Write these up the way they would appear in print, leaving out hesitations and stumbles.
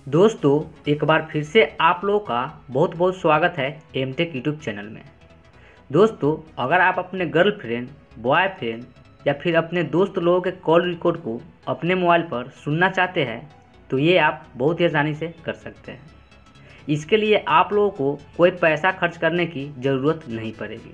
दोस्तों, एक बार फिर से आप लोगों का बहुत बहुत स्वागत है एमटेक यूट्यूब चैनल में। दोस्तों, अगर आप अपने गर्लफ्रेंड, बॉयफ्रेंड या फिर अपने दोस्त लोगों के कॉल रिकॉर्ड को अपने मोबाइल पर सुनना चाहते हैं तो ये आप बहुत ही आसानी से कर सकते हैं। इसके लिए आप लोगों को कोई पैसा खर्च करने की ज़रूरत नहीं पड़ेगी।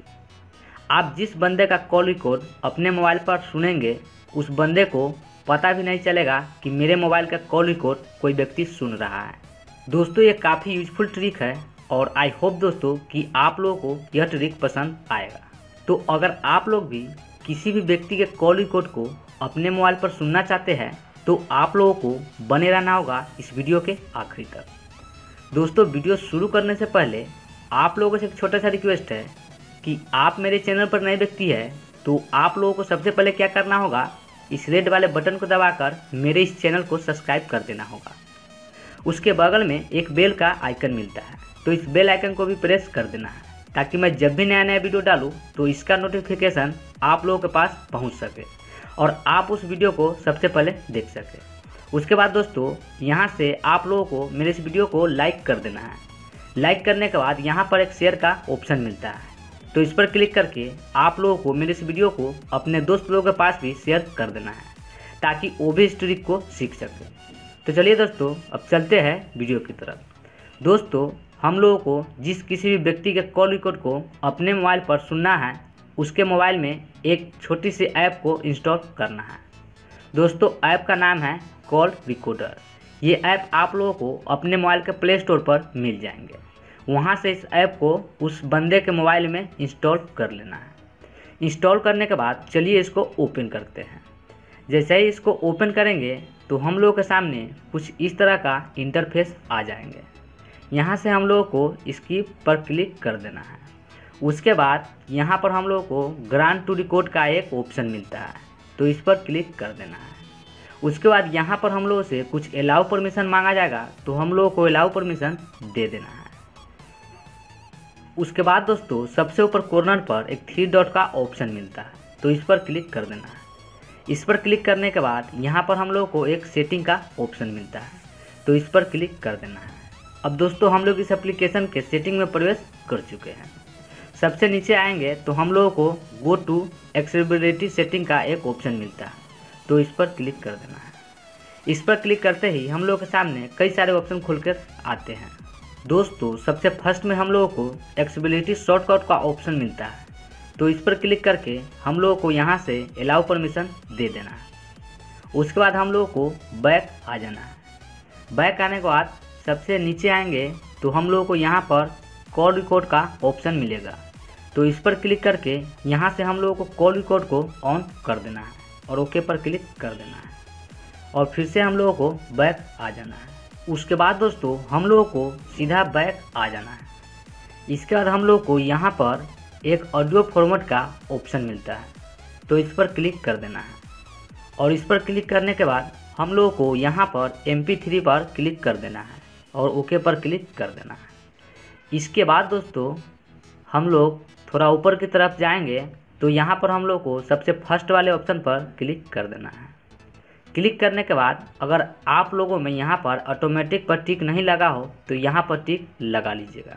आप जिस बंदे का कॉल रिकॉर्ड अपने मोबाइल पर सुनेंगे उस बंदे को पता भी नहीं चलेगा कि मेरे मोबाइल का कॉल रिकॉर्ड कोई व्यक्ति सुन रहा है। दोस्तों, ये काफ़ी यूजफुल ट्रिक है और आई होप दोस्तों कि आप लोगों को यह ट्रिक पसंद आएगा। तो अगर आप लोग भी किसी भी व्यक्ति के कॉल रिकॉर्ड को अपने मोबाइल पर सुनना चाहते हैं तो आप लोगों को बने रहना होगा इस वीडियो के आखिरी तक। दोस्तों, वीडियो शुरू करने से पहले आप लोगों से एक छोटा सा रिक्वेस्ट है कि आप मेरे चैनल पर नए व्यक्ति है तो आप लोगों को सबसे पहले क्या करना होगा, इस रेड वाले बटन को दबाकर मेरे इस चैनल को सब्सक्राइब कर देना होगा। उसके बगल में एक बेल का आइकन मिलता है तो इस बेल आइकन को भी प्रेस कर देना है ताकि मैं जब भी नया वीडियो डालूं तो इसका नोटिफिकेशन आप लोगों के पास पहुंच सके और आप उस वीडियो को सबसे पहले देख सके। उसके बाद दोस्तों, यहाँ से आप लोगों को मेरे इस वीडियो को लाइक कर देना है। लाइक करने के बाद यहाँ पर एक शेयर का ऑप्शन मिलता है तो इस पर क्लिक करके आप लोगों को मेरे इस वीडियो को अपने दोस्त लोगों के पास भी शेयर कर देना है ताकि वो भी इस ट्रिक को सीख सके। तो चलिए दोस्तों, अब चलते हैं वीडियो की तरफ। दोस्तों, हम लोगों को जिस किसी भी व्यक्ति के कॉल रिकॉर्ड को अपने मोबाइल पर सुनना है उसके मोबाइल में एक छोटी सी ऐप को इंस्टॉल करना है। दोस्तों, ऐप का नाम है कॉल रिकॉर्डर। ये ऐप आप लोगों को अपने मोबाइल के प्ले स्टोर पर मिल जाएंगे। वहाँ से इस ऐप को उस बंदे के मोबाइल में इंस्टॉल कर लेना है। इंस्टॉल करने के बाद चलिए इसको ओपन करते हैं। जैसे ही इसको ओपन करेंगे तो हम लोगों के सामने कुछ इस तरह का इंटरफेस आ जाएंगे। यहाँ से हम लोगों को इसकी पर क्लिक कर देना है। उसके बाद यहाँ पर हम लोगों को ग्रांट टू रिकॉर्ड का एक ऑप्शन मिलता है तो इस पर क्लिक कर देना है। उसके बाद यहाँ पर हम लोगों से कुछ अलाउ परमिशन मांगा जाएगा तो हम लोगों को अलाउ परमिशन दे देना है। उसके बाद दोस्तों, सबसे ऊपर कॉर्नर पर एक 3 डॉट का ऑप्शन मिलता है तो इस पर क्लिक कर देना है। इस पर क्लिक करने के बाद यहाँ पर हम लोगों को एक सेटिंग का ऑप्शन मिलता है तो इस पर क्लिक कर देना है। अब दोस्तों, हम लोग इस एप्लीकेशन के सेटिंग में प्रवेश कर चुके हैं। सबसे नीचे आएंगे तो हम लोगों को गो टू एक्सेसिबिलिटी सेटिंग का एक ऑप्शन मिलता है तो इस पर क्लिक कर देना है। इस पर क्लिक करते ही हम लोगों के सामने कई सारे ऑप्शन खुलकर आते हैं। दोस्तों, सबसे फर्स्ट में हम लोगों को एक्सेसिबिलिटी शॉर्टकट का ऑप्शन मिलता है तो इस पर क्लिक करके हम लोगों को यहाँ से अलाउ परमिशन दे देना है। उसके बाद हम लोगों को बैक आ जाना है। बैक आने के बाद सबसे नीचे आएंगे तो हम लोगों को यहाँ पर कॉल रिकॉर्ड का ऑप्शन मिलेगा तो इस पर क्लिक करके यहाँ से हम लोगों को कॉल रिकॉर्ड को ऑन कर देना है और ओके पर क्लिक कर देना है और फिर से हम लोगों को बैक आ जाना है। उसके बाद दोस्तों, हम लोगों को सीधा बैक आ जाना है। इसके बाद हम लोग को यहाँ पर एक ऑडियो फॉर्मेट का ऑप्शन मिलता है तो इस पर क्लिक कर देना है और इस पर क्लिक करने के बाद हम लोगों को यहाँ पर MP3 पर क्लिक कर देना है और ओके पर क्लिक कर देना है। इसके बाद दोस्तों, हम लोग थोड़ा ऊपर की तरफ जाएंगे तो यहाँ पर हम लोग को सबसे फर्स्ट वाले ऑप्शन पर क्लिक कर देना है। क्लिक करने के बाद अगर आप लोगों में यहाँ पर ऑटोमेटिक पर टिक नहीं लगा हो तो यहाँ पर टिक लगा लीजिएगा।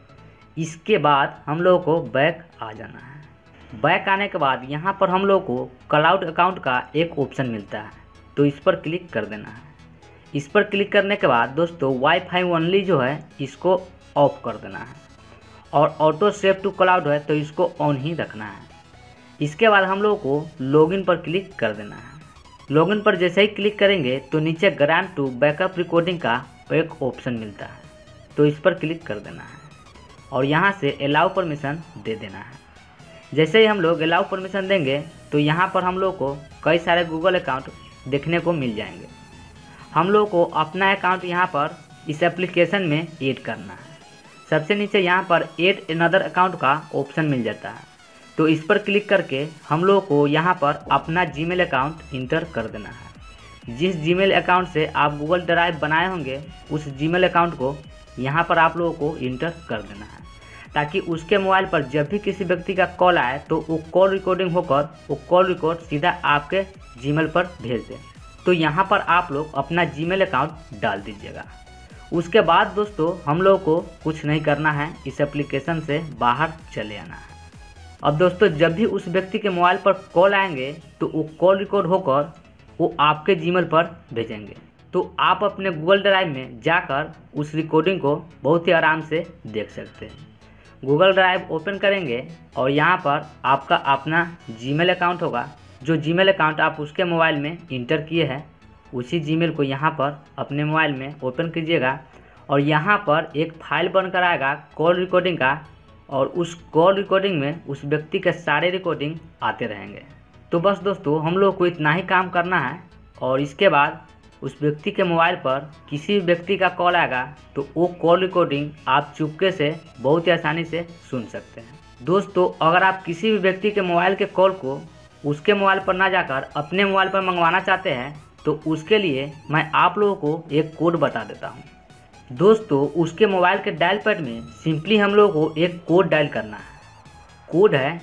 इसके बाद हम लोगों को बैक आ जाना है। बैक आने के बाद यहाँ पर हम लोगों को क्लाउड अकाउंट का एक ऑप्शन मिलता है तो इस पर क्लिक कर देना है। इस पर क्लिक करने के बाद दोस्तों, वाईफाई ओनली जो है इसको ऑफ कर देना है और ऑटो सेव टू क्लाउड है तो इसको ऑन ही रखना है। इसके बाद हम लोगों को लॉगिन पर क्लिक कर देना है। लॉगिन पर जैसे ही क्लिक करेंगे तो नीचे ग्रांट टू बैकअप रिकॉर्डिंग का एक ऑप्शन मिलता है तो इस पर क्लिक कर देना है और यहाँ से अलाउ परमिशन दे देना है। जैसे ही हम लोग अलाउ परमिशन देंगे तो यहाँ पर हम लोग को कई सारे गूगल अकाउंट देखने को मिल जाएंगे। हम लोग को अपना अकाउंट यहाँ पर इस एप्लीकेशन में ऐड करना है। सबसे नीचे यहाँ पर ऐड अनदर अकाउंट का ऑप्शन मिल जाता है तो इस पर क्लिक करके हम लोग को यहाँ पर अपना जीमेल अकाउंट इंटर कर देना है। जिस जीमेल अकाउंट से आप गूगल ड्राइव बनाए होंगे उस जीमेल अकाउंट को यहाँ पर आप लोगों को इंटर कर देना है ताकि उसके मोबाइल पर जब भी किसी व्यक्ति का कॉल आए तो वो कॉल रिकॉर्डिंग होकर वो कॉल रिकॉर्ड सीधा आपके जीमेल पर भेज दें। तो यहाँ पर आप लोग अपना जीमेल अकाउंट डाल दीजिएगा। उसके बाद दोस्तों हम लोग को कुछ नहीं करना है, इस एप्लीकेशन से बाहर चले आना है। अब दोस्तों जब भी उस व्यक्ति के मोबाइल पर कॉल आएंगे तो वो कॉल रिकॉर्ड होकर वो आपके जीमेल पर भेजेंगे। तो आप अपने गूगल ड्राइव में जाकर उस रिकॉर्डिंग को बहुत ही आराम से देख सकते हैं। गूगल ड्राइव ओपन करेंगे और यहाँ पर आपका अपना जीमेल अकाउंट होगा। जो जीमेल अकाउंट आप उसके मोबाइल में इंटर किए हैं उसी जीमेल को यहाँ पर अपने मोबाइल में ओपन कीजिएगा और यहाँ पर एक फाइल बनकर आएगा कॉल रिकॉर्डिंग का, और उस कॉल रिकॉर्डिंग में उस व्यक्ति के सारे रिकॉर्डिंग आते रहेंगे। तो बस दोस्तों हम लोग को इतना ही काम करना है और इसके बाद उस व्यक्ति के मोबाइल पर किसी भी व्यक्ति का कॉल आएगा तो वो कॉल रिकॉर्डिंग आप चुपके से बहुत ही आसानी से सुन सकते हैं। दोस्तों अगर आप किसी भी व्यक्ति के मोबाइल के कॉल को उसके मोबाइल पर ना जाकर अपने मोबाइल पर मंगवाना चाहते हैं तो उसके लिए मैं आप लोगों को एक कोड बता देता हूँ। दोस्तों उसके मोबाइल के डायल पैड में सिंपली हम लोगों को एक कोड डायल करना है। कोड है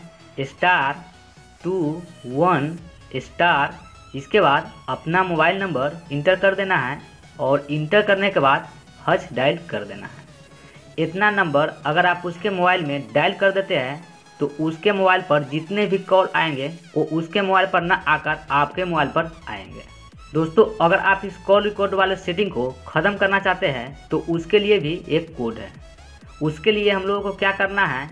*21#, इसके बाद अपना मोबाइल नंबर इंटर कर देना है और इंटर करने के बाद हज डायल कर देना है। इतना नंबर अगर आप उसके मोबाइल में डायल कर देते हैं तो उसके मोबाइल पर जितने भी कॉल आएंगे वो उसके मोबाइल पर ना आकर आपके मोबाइल पर आएंगे। दोस्तों अगर आप इस कॉल रिकॉर्ड वाले सेटिंग को ख़त्म करना चाहते हैं तो उसके लिए भी एक कोड है। उसके लिए हम लोगों को क्या करना है,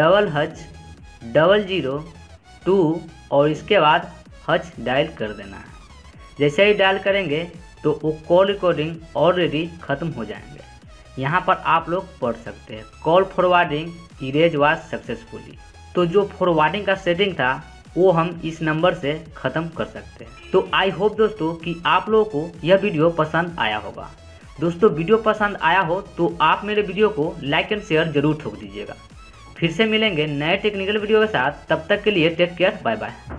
#002 और इसके बाद हज डायल कर देना है। जैसे ही डायल करेंगे तो वो कॉल रिकॉर्डिंग ऑलरेडी ख़त्म हो जाएंगे। यहाँ पर आप लोग पढ़ सकते हैं call forwarding erase was successfully. तो जो फॉरवर्डिंग का सेटिंग था वो हम इस नंबर से ख़त्म कर सकते हैं। तो आई होप दोस्तों कि आप लोगों को यह वीडियो पसंद आया होगा। दोस्तों वीडियो पसंद आया हो तो आप मेरे वीडियो को लाइक एंड शेयर जरूर ठोक दीजिएगा। फिर से मिलेंगे नए टेक्निकल वीडियो के साथ, तब तक के लिए टेक केयर, बाय बाय।